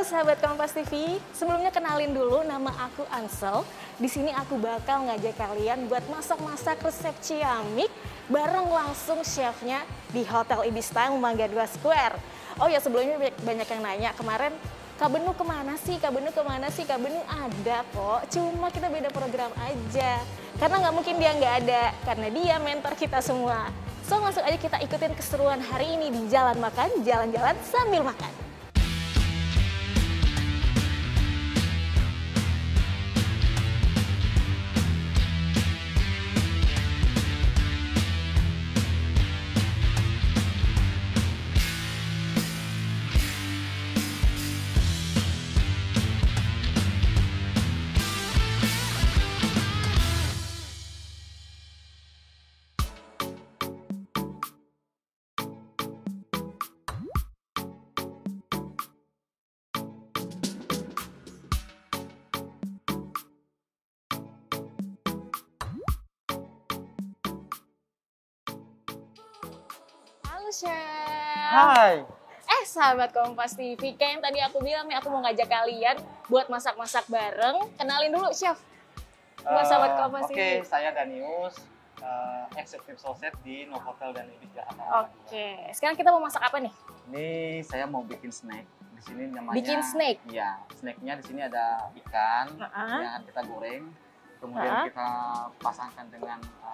sahabat Kompas TV, sebelumnya kenalin dulu nama aku Ansel. Di sini aku bakal ngajak kalian buat masak-masak resep ciamik bareng langsung chefnya di Hotel Ibis Time Mangga 2 Square. Oh ya, sebelumnya banyak yang nanya kemarin, Kak Benu kemana sih? Kak Benu kemana sih? Kak Benu ada kok, cuma kita beda program aja. Karena nggak mungkin dia nggak ada, karena dia mentor kita semua. So langsung aja kita ikutin keseruan hari ini di Jalan Makan, jalan-jalan sambil makan. Halo Chef. Hai. Sahabat Kompas TV, kayak yang tadi aku bilang nih, aku mau ngajak kalian buat masak-masak bareng. Kenalin dulu Chef, buat sahabat Kompas TV. Oke, saya Danius, Executive Chef di Novotel dan Ibis Jakarta. Oke, sekarang kita mau masak apa nih? Ini saya mau bikin snack. Di sini namanya. Bikin snack? Iya, snacknya di sini ada ikan yang akan kita goreng. Kemudian kita pasangkan dengan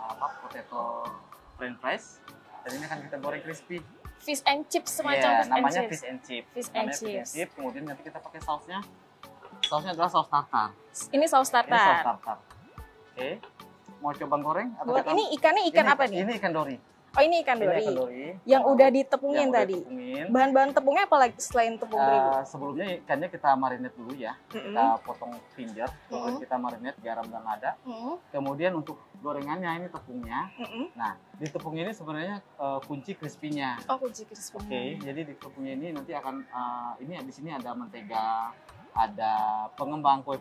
potato french fries. Dan ini akan kita goreng crispy. Fish and chips, semacam fish namanya and chips. fish and chips. Fish and chips. Kemudian nanti kita pakai sausnya. Sausnya adalah saus tartar. Ini saus tartar. Ini saus tartar. Oke. Mau coba goreng? Atau Buat ini ikannya ikan apa nih? Ini ikan dori. Oh, ini ikan dori. Ini ikan dori. Yang udah ditepungin Yang tadi. Udah ditepungin. Bahan-bahan tepungnya apa lagi selain tepung terigu? Sebelumnya ikannya kita marinate dulu ya. Kita potong finger, kemudian kita marinate garam dan lada. Kemudian untuk gorengannya ini tepungnya. Nah, di tepung ini sebenarnya kunci crispy-nya. Oh, kunci crispy. Oke, jadi di tepungnya ini nanti akan ini di sini ada mentega, ada pengembang kue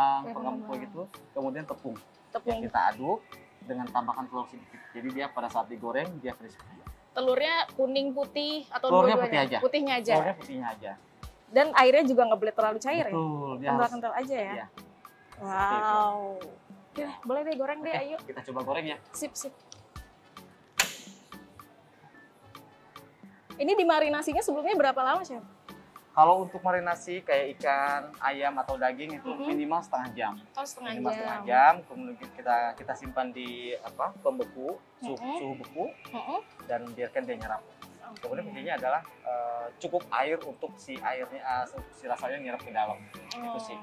gitu, kemudian tepung. Yang kita aduk dengan tambahkan telur sedikit. Jadi dia pada saat digoreng dia crispy. Telurnya kuning, putih, atau telurnya dua-duanya? putih aja. Putihnya aja. Telurnya putihnya aja. Dan airnya juga nggak boleh terlalu cair. Betul, ya? Kental-kental aja ya? Iya. Wow. Oke, boleh deh goreng deh, ayo. Kita coba goreng ya. Sip. Ini dimarinasinya sebelumnya berapa lama, Chef? Kalau untuk marinasi kayak ikan, ayam atau daging itu minimal setengah jam. Oh, setengah jam. Kemudian kita simpan di pembeku, suhu beku, dan biarkan dia nyerap. Kemudian kuncinya adalah cukup air untuk si rasanya nyerap ke dalam. Itu sih.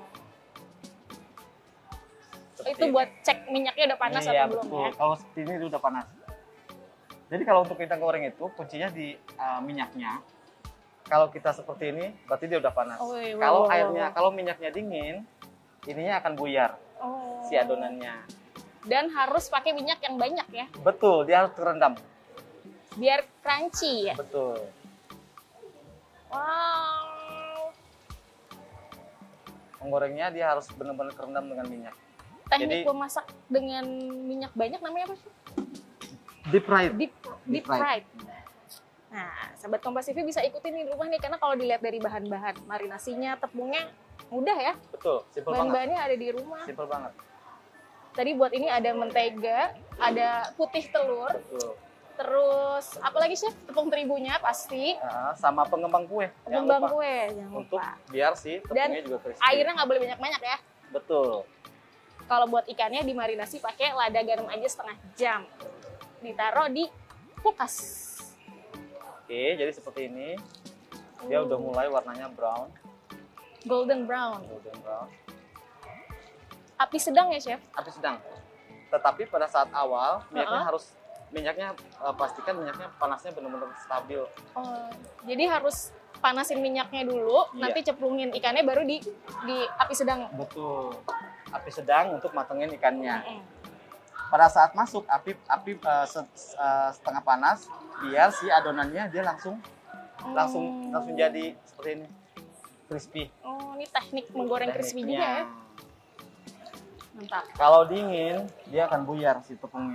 Itu buat cek minyaknya udah panas atau belum betul. Ya? Kalau seperti ini udah panas. Jadi kalau untuk kita goreng itu kuncinya di minyaknya. Kalau kita seperti ini, berarti dia udah panas. Kalau minyaknya dingin, ininya akan buyar si adonannya. Dan harus pakai minyak yang banyak ya? Betul, dia harus terendam. Biar crunchy ya? Betul. Wow. Menggorengnya dia harus benar-benar terendam dengan minyak. Teknik memasak dengan minyak banyak namanya apa sih? Deep fried. Deep fried. Nah, sahabat Kompas TV bisa ikutin di rumah nih, karena kalau dilihat dari bahan-bahan marinasinya, tepungnya mudah ya. Betul, simple banget. Bahan-bahannya ada di rumah. Simple banget. Tadi buat ini ada mentega, ada putih telur. Betul. Terus apa lagi Chef? Tepung terigunya pasti. Sama pengembang kue. Pengembang kue, jangan Untuk lupa. biar si tepungnya Dan juga crispy. airnya nggak boleh banyak-banyak ya. Betul. Kalau buat ikannya dimarinasi pakai lada garam aja setengah jam. Ditaruh di kulkas. Oke, jadi seperti ini. Dia udah mulai warnanya brown. Golden brown. Golden brown. Api sedang ya, Chef? Api sedang. Tetapi pada saat awal, minyaknya pastikan minyaknya panasnya benar-benar stabil. Oh, jadi harus panasin minyaknya dulu, nanti cemplungin ikannya baru di api sedang. Betul. Api sedang untuk matengin ikannya. Pada saat masuk api setengah panas, biar si adonannya dia langsung jadi seperti ini, crispy. Oh, ini teknik menggoreng crispy juga ya. Mantap. Kalau dingin, dia akan buyar si tepungnya.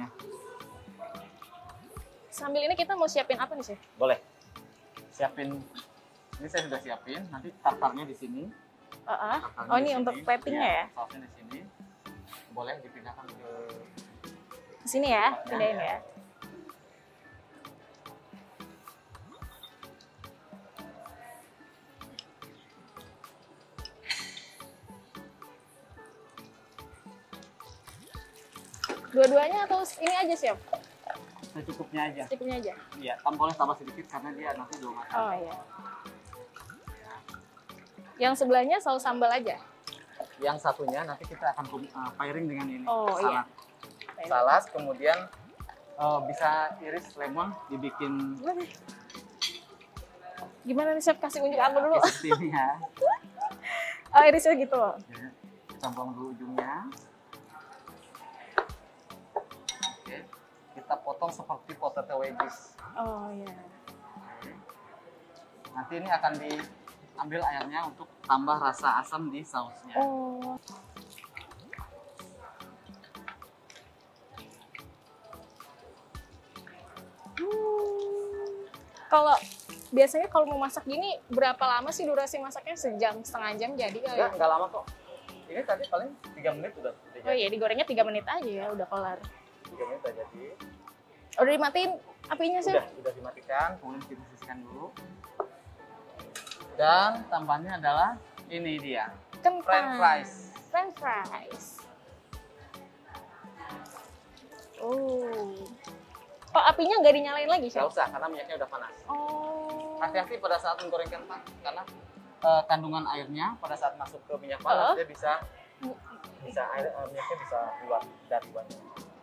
Sambil ini kita mau siapin apa nih, Chef? Boleh. Siapin Ini saya sudah siapin. Nanti tartarnya di sini. Oh, ini untuk platingnya ya? Sausnya di sini. Boleh dipindahkan ke sini ya, pindahin ya. Dua-duanya atau ini aja, Chef? Secukupnya aja. Secukupnya aja? Iya, boleh tambah sedikit karena dia nanti belum matang. Oh iya. Yang sebelahnya saus sambal aja? Yang satunya nanti kita akan pairing dengan ini. Oh salad. Iya. Salad, kemudian bisa iris lemon, dibikin. Gimana nih, Chef? Kasih unjuk aku dulu. Seperti ini ya. Oh, irisnya gitu. Ya, kita buang dulu ujungnya. Oke, kita potong seperti potato wedges. Oh iya. Oke. Nanti ini akan diambil airnya untuk tambah rasa asam di sausnya. Oh. Kalau biasanya kalau mau masak gini berapa lama sih durasi masaknya? Sejam, setengah jam jadi kali? Enggak lama kok. Ini tadi paling 3 menit udah jadi. Oh iya, digorengnya 3 menit aja ya, udah kelar. 3 menit udah jadi. Udah dimatiin apinya sih? Udah dimatikan, kemudian kita sisihkan dulu. Dan tambahnya adalah ini dia. Kentang. French fries. French fries. Oh. Oh, apinya nggak dinyalain lagi, Chef? Nggak usah, karena minyaknya udah panas. Oh. Hati-hati pada saat menggoreng kentang, karena kandungan airnya pada saat masuk ke minyak panas dia bisa minyaknya bisa keluar dari banyak.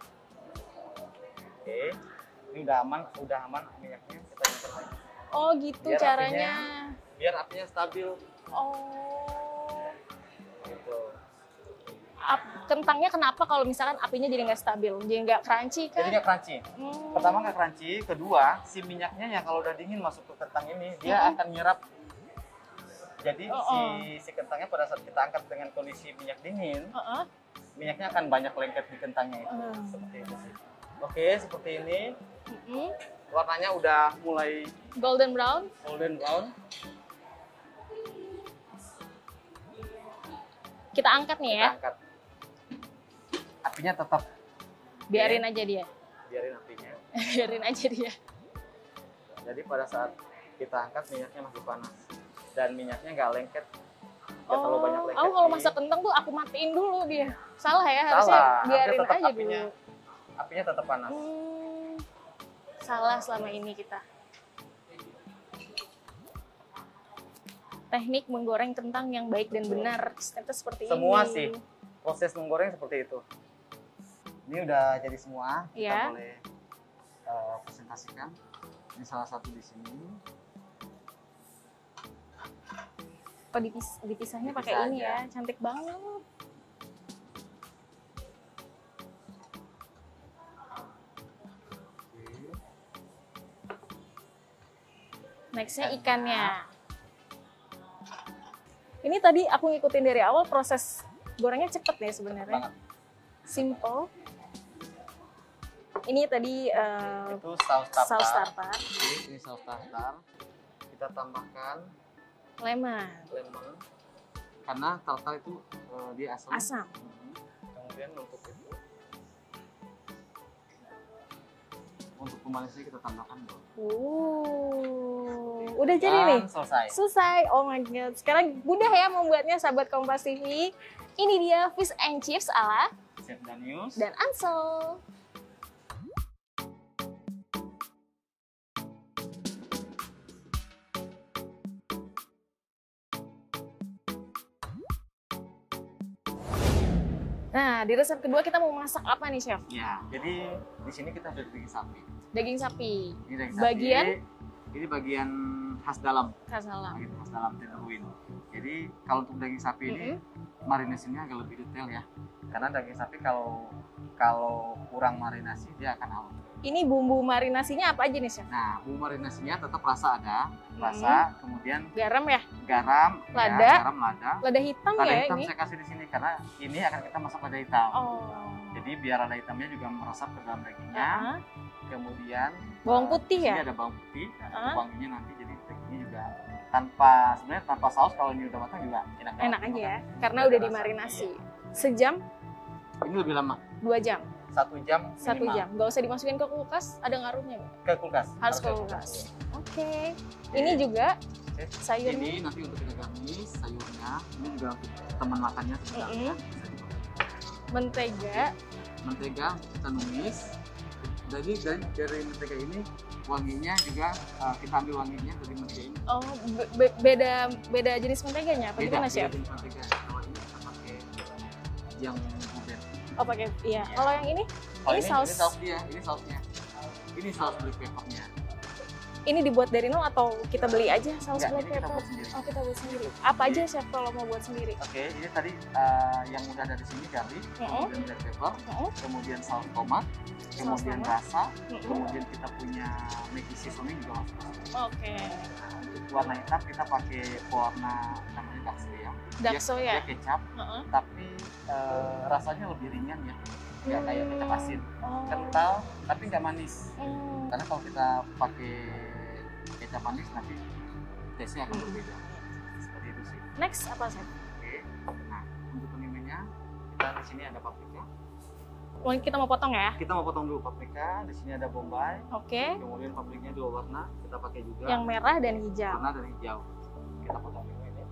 Oke, ini udah aman minyaknya, kita nyimpen lagi. Oh gitu biar caranya. Biar apinya stabil. Oh. Gitu. Kentangnya kenapa kalau misalkan apinya jadi nggak stabil, jadi nggak crunchy kan? Jadi nggak crunchy. Pertama nggak crunchy, kedua si minyaknya yang kalau udah dingin masuk ke kentang ini dia akan nyerap. Jadi si kentangnya pada saat kita angkat dengan kondisi minyak dingin, minyaknya akan banyak lengket di kentangnya itu. Seperti itu sih. Oke, seperti ini. Warnanya udah mulai golden brown. Kita angkat nih ya. Kita angkat. Apinya tetap biarin aja dia. Biarin apinya. Biarin aja dia. Jadi pada saat kita angkat minyaknya masih panas dan minyaknya nggak lengket. Nggak terlalu banyak lengket. Aku kalau masak kentang tuh aku matiin dulu dia. Salah ya, harusnya biarin aja dulu. Apinya tetap panas. Salah selama ini kita. Teknik menggoreng kentang yang baik dan benar ternyata seperti semua ini. Sih proses menggoreng seperti itu. Ini udah jadi semua, kita boleh presentasikan. Ini salah satu di sini. Oh, dipisahnya pakai ini ya, cantik banget. Nextnya ikannya. Ini tadi aku ngikutin dari awal, proses gorengnya cepet ya sebenarnya. Simple. Ini tadi itu saus tartar. Ini saus tartar. Kita tambahkan lemon. Karena tartar itu dia asam. Kemudian untuk pemanisnya kita tambahkan dulu. Udah jadi nih? Selesai. Oh my god. Sekarang mudah ya membuatnya, sahabat Kompas TV. Ini dia fish and chips ala Chef Danius dan Ansel. Nah, di resep kedua kita mau masak apa nih, Chef? Ya, jadi di sini kita ada daging sapi. Daging sapi. Ini daging sapi. Ini bagian khas dalam. Khas dalam. Bagian khas dalam tenderloin. Jadi kalau untuk daging sapi ini marinasinya agak lebih detail ya. Karena daging sapi kalau kurang marinasi dia akan awet. Ini bumbu marinasinya apa aja nih, Chef? Nah, bumbu marinasinya tetap rasa ada, kemudian garam ya? Garam, lada, lada hitam lada ya hitam ini? saya kasih di sini karena ini akan kita masak lada hitam. Oh. Jadi biar lada hitamnya juga meresap ke dalam dagingnya. Kemudian bawang putih ya? Ini ada bawang putih, wanginya nanti jadi dagingnya juga sebenarnya tanpa saus kalau ini udah matang juga enak. Enak aja ya, karena udah dimarinasi. Sejam? Ini lebih lama. 2 jam? 1 jam. 1 jam. Nggak usah dimasukin ke kulkas, ada ngaruhnya nggak? Ke kulkas. Harus ke kulkas. Oke. Ini juga sayurnya. Ini nanti untuk kita garnish sayurnya. Ini juga untuk teman makannya sebenarnya. Mentega untuk kita numis. Jadi dari mentega ini wanginya juga kita ambil wanginya dari mentega ini. Oh, beda jenis menteganya apa gimana, Chef? Beda jenis mentega. Kalau ini kita pakai yang buben. Oh, pakai iya. Kalau yang ini? Ini saus. Ini saus dia, ini sausnya. Ini saus black peppernya. Ini dibuat dari nol atau kita beli aja saus black kita pepper? buat sendiri. Oh, kita buat sendiri. Apa aja, Chef, kalau mau buat sendiri? Oke, ini tadi yang udah ada di sini garlic, kemudian black pepper, kemudian saus tomat, kemudian rasa, kemudian kita punya Maggi seasoning juga masuk. Oke. Nah, untuk warna hitam kita pakai warna namanya dakso ya. Dia kecap, tapi rasanya lebih ringan ya. Nggak kayak kecap asin, kental tapi nggak manis. Karena kalau kita pakai kecap manis nanti taste-nya akan berbeda. Seperti itu sih. Next apa, Chef? Oke. Nah, untuk penyumbangnya kita di sini ada paprika. Oh, kita mau potong ya? Kita mau potong dulu paprika. Di sini ada bombay. Oke. Kemudian paprikanya 2 warna kita pakai juga. Yang merah dan hijau. Warna dan hijau. Kita potong dulu ini.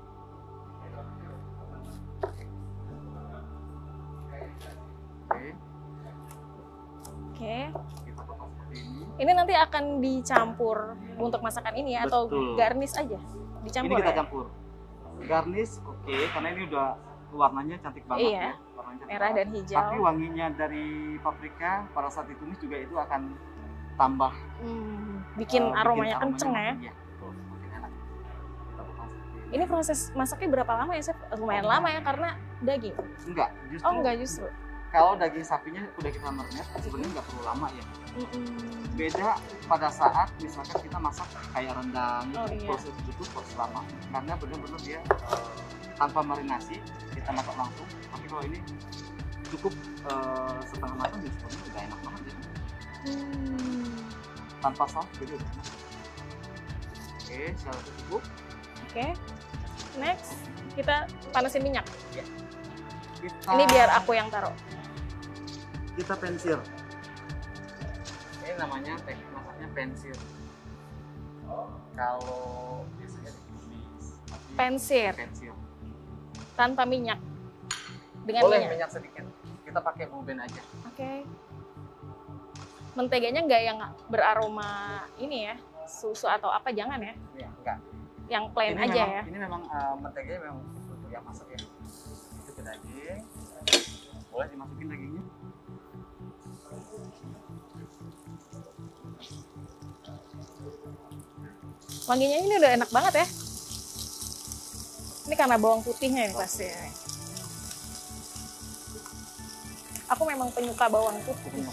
Oke. Kita potong seperti ini. Ini nanti akan dicampur untuk masakan ini ya, atau garnish aja? Dicampur. Ini kita campur. Garnish oke, karena ini udah warnanya cantik banget ya. Warnanya cantik merah dan hijau. Tapi wanginya dari paprika pada saat ditumis juga itu akan tambah bikin aromanya kenceng ya. Iya, betul. Makin enak. Kita potong seperti ini. Ini proses masaknya berapa lama ya, Chef? Lumayan lama ya karena daging. Enggak, justru. Oh, enggak justru. Kalau daging sapinya udah kita marinate, sebenarnya nggak perlu lama ya. Beda pada saat misalkan kita masak kayak rendang itu proses lama, karena benar-benar dia tanpa marinasi kita masak langsung. Tapi kalau ini cukup setengah matang jadi sebenarnya udah enak banget ya. Tanpa saus jadi udah enak. Oke, sudah cukup. Oke. Next kita panasin minyak. Ya. Ini biar aku yang taruh. Kita pensir. Ini namanya teknik masaknya pensir. Kalau biasanya ditumis. Pensir. Tanpa minyak. Dengan boleh minyak sedikit. Kita pakai boben aja. Oke. Menteganya nggak yang beraroma ini ya, susu atau apa, jangan ya? Iya, enggak. Yang plain ini aja memang, ya. Ini memang menteganya memang untuk yang masak ya. Itu ke daging. Boleh dimasukin dagingnya. Wanginya ini udah enak banget ya. Ini karena bawang putihnya ini pasti ya. Aku memang penyuka bawang putih.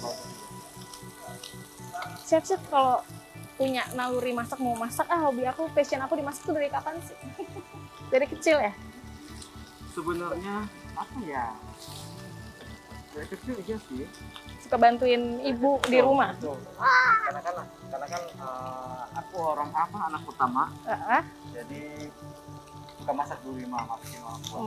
Chef kalau punya naluri masak, mau masak, hobi aku, passion aku dimasak tuh dari kapan sih? Dari kecil ya? Sebenarnya apa ya? Dari kecil aja sih. Suka bantuin ibu di rumah? Betul. Karena kan aku anak pertama. Jadi suka masak dulu di rumah, masakin orang tua.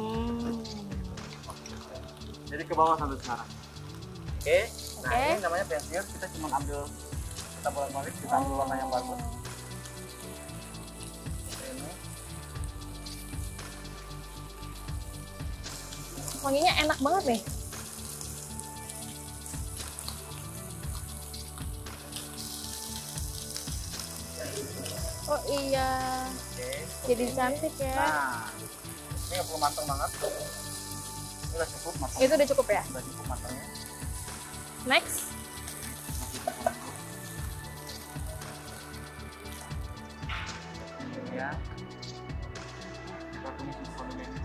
Jadi ke bawah sampai sekarang. Oke. Nah, ini namanya pensir. Kita cuma ambil, kita bolak-balik, kita ambil warna yang bagus. Ini. Wanginya enak banget nih. Oh iya. Jadi cantik ya. Nah, ini nggak perlu matang banget. Ini udah cukup matang. Itu udah cukup ya? Udah cukup matangnya. Next. Ini ya. Kita tumis kondimennya.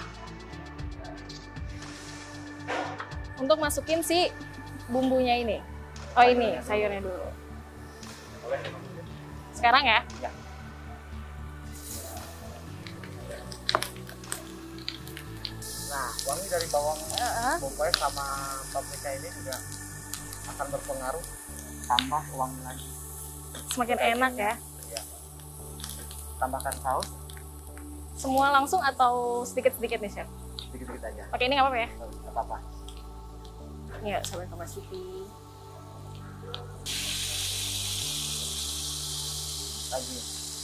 Untuk masukin si bumbunya ini. Oh ini sayurnya dulu. Boleh. Sekarang ya? Ya. Nah, wangi dari bawang bombay sama paprika ini juga akan berpengaruh, tambah wangi lagi. Semakin enak ya? Ya. tambahkan saus. Semua langsung atau sedikit-sedikit nih, Chef? Sedikit-sedikit aja. Pakai ini nggak apa-apa ya? Nggak apa-apa. Ya, sampai Mas Siti. Lagi.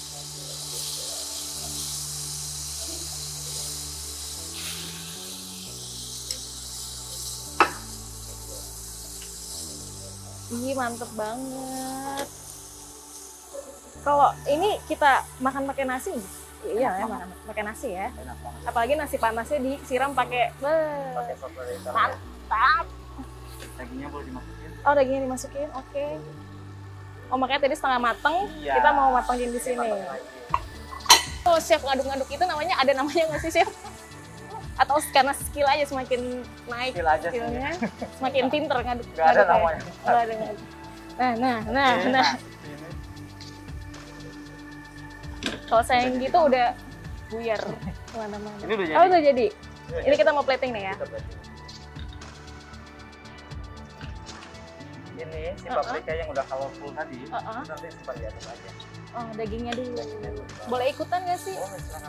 Ih, mantep banget. Kalau ini kita makan pakai nasi, iya ya, makan pakai nasi ya. Apalagi nasi panasnya disiram pakai sop lele. mantap. Dagingnya boleh dimasukin. Oh, dagingnya dimasukin, oke. Oh, makanya tadi setengah mateng, Iya. kita mau matengin di sini. Oh, chef ngaduk-ngaduk itu ada namanya nggak sih, chef? Atau karena skill aja semakin naik Skill aja skillnya, semakin pinter ngaduk. Nggak ada ngaduk ya? namanya. Nggak ada ngaduk. Nah. Ini. Kalau saya yang gitu udah buyar kemana-mana. Ini udah jadi. Oh, udah jadi. Ini kita mau plating nih ya. Kita plating. Ini si paprika yang udah colorful tadi, nanti simpan di atas aja. Oh, dagingnya dulu. Boleh ikutan nggak sih? Oh, silakan.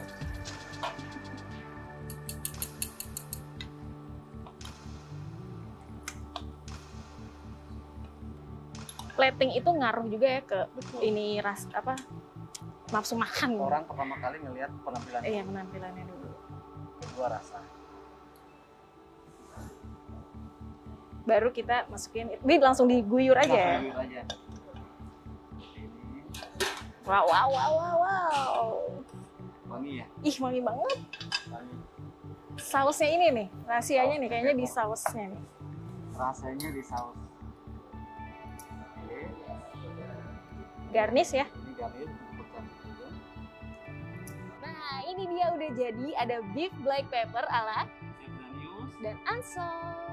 Plating itu ngaruh juga ya ke ini nafsu makan. Orang pertama kali ngelihat penampilan. Iya, penampilannya dulu. Kedua rasa. Baru kita masukin, ini langsung diguyur aja ya? Langsung aja. Ini Wow. wangi ya? Ih, wangi banget. Wangi. Sausnya ini nih, rahasianya nih, kayaknya di sausnya nih. Rasanya di saus. Oke. Garnish ya. Ini garnish bukan juga. Nah, ini dia udah jadi, ada beef black pepper ala Chef Danius. dan Ansel.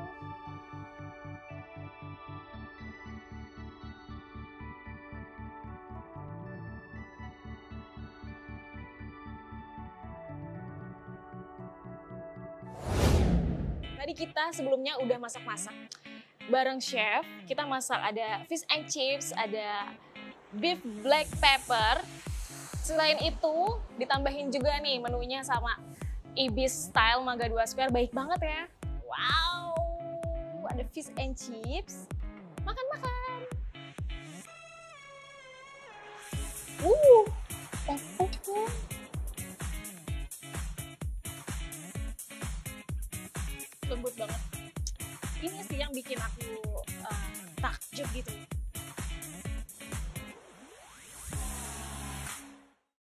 Tadi kita sebelumnya udah masak-masak bareng chef. Kita masak ada fish and chips, ada beef black pepper. Selain itu ditambahin juga nih menunya sama Ibis style Mangga 2 Square. Baik banget ya. Wow, ada fish and chips. Makan-makan. Lembut banget. Ini sih yang bikin aku takjub gitu.